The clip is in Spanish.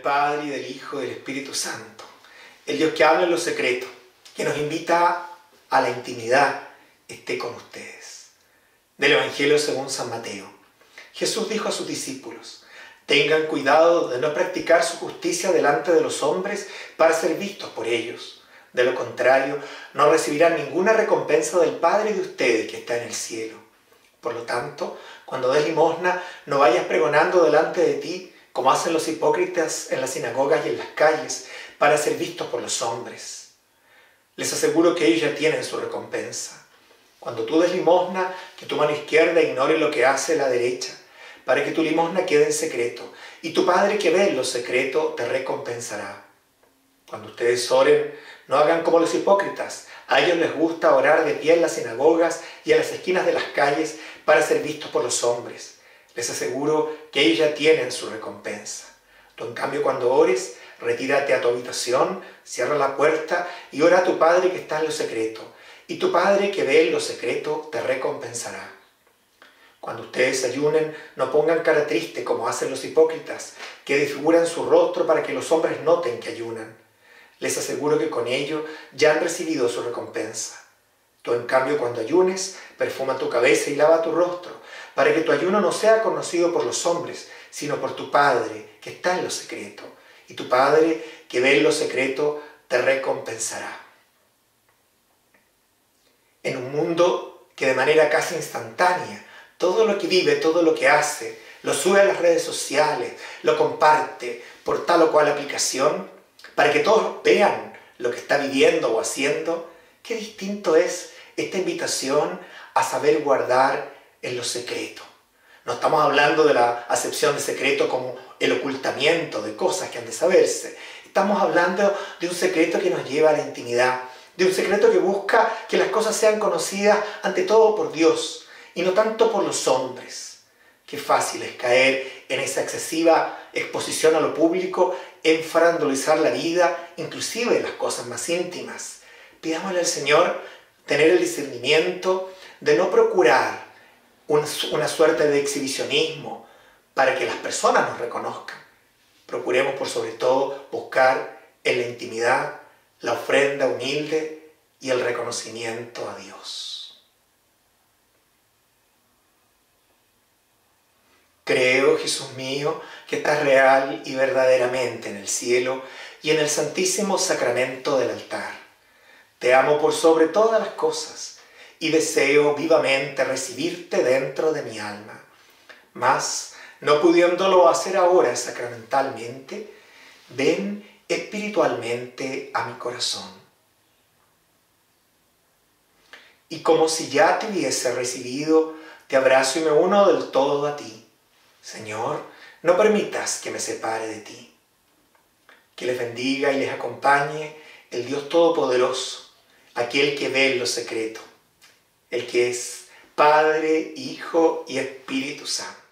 Padre, y del Hijo, y del Espíritu Santo. El Dios que habla en lo secreto, que nos invita a la intimidad, esté con ustedes. Del Evangelio según San Mateo. Jesús dijo a sus discípulos: tengan cuidado de no practicar su justicia delante de los hombres para ser vistos por ellos. De lo contrario, no recibirán ninguna recompensa del Padre de ustedes que está en el cielo. Por lo tanto, cuando des limosna, no vayas pregonando delante de ti, como hacen los hipócritas en las sinagogas y en las calles, para ser vistos por los hombres. Les aseguro que ellos ya tienen su recompensa. Cuando tú des limosna, que tu mano izquierda ignore lo que hace la derecha, para que tu limosna quede en secreto, y tu Padre que ve en lo secreto te recompensará. Cuando ustedes oren, no hagan como los hipócritas. A ellos les gusta orar de pie en las sinagogas y en las esquinas de las calles para ser vistos por los hombres. Les aseguro que ellos ya tienen su recompensa. Tú, en cambio, cuando ores, retírate a tu habitación, cierra la puerta y ora a tu Padre que está en lo secreto. Y tu Padre que ve en lo secreto te recompensará. Cuando ustedes ayunen, no pongan cara triste como hacen los hipócritas, que desfiguran su rostro para que los hombres noten que ayunan. Les aseguro que con ello ya han recibido su recompensa. Tú, en cambio, cuando ayunes, perfuma tu cabeza y lava tu rostro, para que tu ayuno no sea conocido por los hombres, sino por tu Padre que está en lo secreto. Y tu Padre que ve en lo secreto te recompensará. En un mundo que de manera casi instantánea, todo lo que vive, todo lo que hace, lo sube a las redes sociales, lo comparte por tal o cual aplicación, para que todos vean lo que está viviendo o haciendo, qué distinto es esta invitación a saber guardar en lo secreto. No estamos hablando de la acepción de secreto como el ocultamiento de cosas que han de saberse. Estamos hablando de un secreto que nos lleva a la intimidad, de un secreto que busca que las cosas sean conocidas ante todo por Dios y no tanto por los hombres. Qué fácil es caer en esa excesiva exposición a lo público, en farandulizar la vida, inclusive las cosas más íntimas. Pidámosle al Señor tener el discernimiento de no procurar una suerte de exhibicionismo para que las personas nos reconozcan. Procuremos por sobre todo buscar en la intimidad la ofrenda humilde y el reconocimiento a Dios. Creo, Jesús mío, que estás real y verdaderamente en el cielo y en el santísimo sacramento del altar. Te amo por sobre todas las cosas y deseo vivamente recibirte dentro de mi alma. Mas, no pudiéndolo hacer ahora sacramentalmente, ven espiritualmente a mi corazón. Y como si ya te hubiese recibido, te abrazo y me uno del todo a ti. Señor, no permitas que me separe de ti. Que les bendiga y les acompañe el Dios Todopoderoso, aquel que ve en lo secreto, el que es Padre, Hijo y Espíritu Santo.